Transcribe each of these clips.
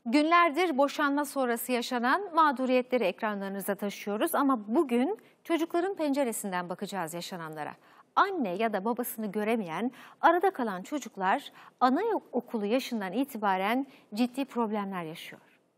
Günlerdir boşanma sonrası yaşanan mağduriyetleri ekranlarınıza taşıyoruz ama bugün çocukların penceresinden bakacağız yaşananlara. Anne ya da babasını göremeyen, arada kalan çocuklar anaokulu yaşından itibaren ciddi problemler yaşıyor.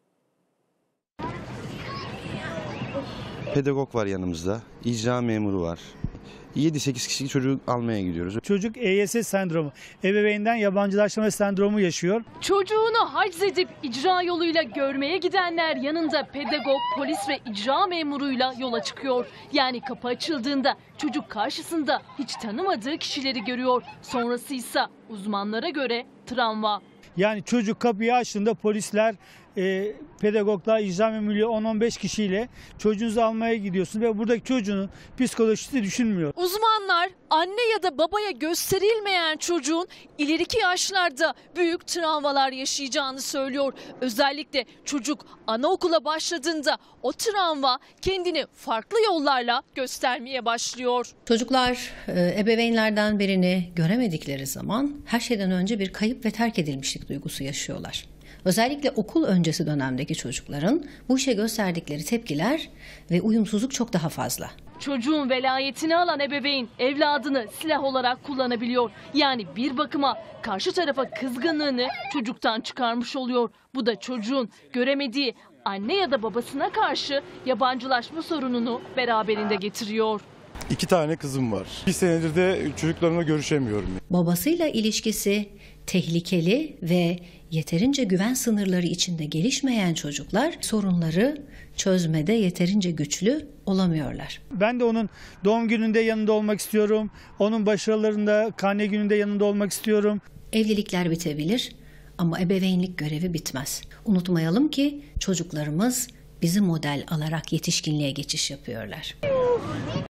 Pedagog var yanımızda, icra memuru var. 7-8 kişilik çocuğu almaya gidiyoruz. Çocuk EYS sendromu, ebeveynden yabancılaşma sendromu yaşıyor. Çocuğunu haczedip icra yoluyla görmeye gidenler yanında pedagog, polis ve icra memuruyla yola çıkıyor. Yani kapı açıldığında çocuk karşısında hiç tanımadığı kişileri görüyor. Sonrasıysa uzmanlara göre travma. Yani çocuk kapıyı açtığında polisler, pedagoglar, icra memurluğu 10-15 kişiyle çocuğunuzu almaya gidiyorsunuz ve buradaki çocuğun psikolojisi düşünmüyor. Uzmanlar anne ya da babaya gösterilmeyen çocuğun ileriki yaşlarda büyük travmalar yaşayacağını söylüyor. Özellikle çocuk anaokula başladığında o travma kendini farklı yollarla göstermeye başlıyor. Çocuklar ebeveynlerden birini göremedikleri zaman her şeyden önce bir kayıp ve terk edilmişlik duygusu yaşıyorlar. Özellikle okul öncesi dönemdeki çocukların bu işe gösterdikleri tepkiler ve uyumsuzluk çok daha fazla. Çocuğun velayetini alan ebeveyn evladını silah olarak kullanabiliyor. Yani bir bakıma karşı tarafa kızgınlığını çocuktan çıkarmış oluyor. Bu da çocuğun göremediği anne ya da babasına karşı yabancılaşma sorununu beraberinde getiriyor. 2 tane kızım var. 1 senedir de çocuklarımla görüşemiyorum. Babasıyla ilişkisi tehlikeli ve yeterince güven sınırları içinde gelişmeyen çocuklar sorunları çözmede yeterince güçlü olamıyorlar. Ben de onun doğum gününde yanında olmak istiyorum. Onun başarılarında, karne gününde yanında olmak istiyorum. Evlilikler bitebilir ama ebeveynlik görevi bitmez. Unutmayalım ki çocuklarımız bizi model alarak yetişkinliğe geçiş yapıyorlar.